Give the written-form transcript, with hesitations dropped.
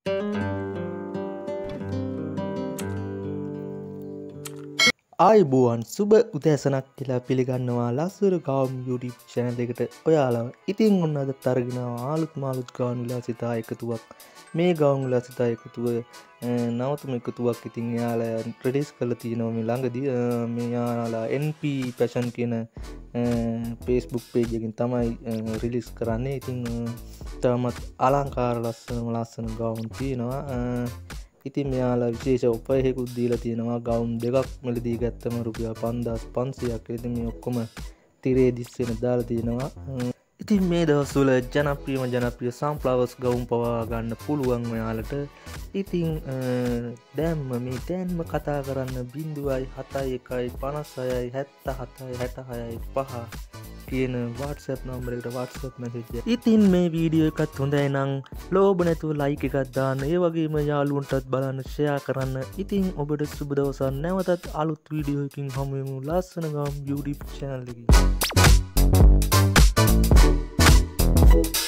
ආයුබෝවන් සුබ උදෑසනක් කියලා පිළිගන්නවා ලස්සන Gaum YouTube channel එකට ඔයාලව. ඉතින් ඔන්න අදත් අරගෙන ආලුත් මාලුත් Gaum විලාසිතා එකතුවක්. මේ Gaum විලාසිතා එකතුව නවතම එකතුවක්. ඉතින් යාලා රිලීස් කරලා තියෙනවා මේ ළඟදී. මේ යාලා NP fashion කියන Facebook page එකකින් තමයි රිලීස් කරන්නේ. ඉතින් තාමත් අලංකාර ලස්සන Gaum තියෙනවා. ඉතින් මෙයාලා විශේෂ ඔෆර් එකකුත් දීලා තියෙනවා. Gaum දෙකක් මෙලදී ගත්තම රුපියල් 5500ක්. ඉතින් මේ ඔක්කොම තිරේ දිස්සෙන දාලා තියෙනවා. ඉතින් මේ දවස්වල ජනප්‍රිය sunflowers Gaum පවා ගන්න පුළුවන් මෙයාලට. ඉතින් දැම්ම මේ දැන්ම කතා කරන්න 0.71567766 කියන WhatsApp නම්බර එකට WhatsApp message එක. ඉතින් මේ වීඩියෝ එකත් හොඳයි නම් ලෝභ නැතුව like එකක් දාන්න. ඒ වගේම යාළුවන්ටත් බලන්න share කරන්න. ඉතින් ඔබට සුබ දවසක්. නැවතත් අලුත් වීඩියෝ එකකින් හමු වෙමු. ලස්සන Gaum YouTube channel එකකින්.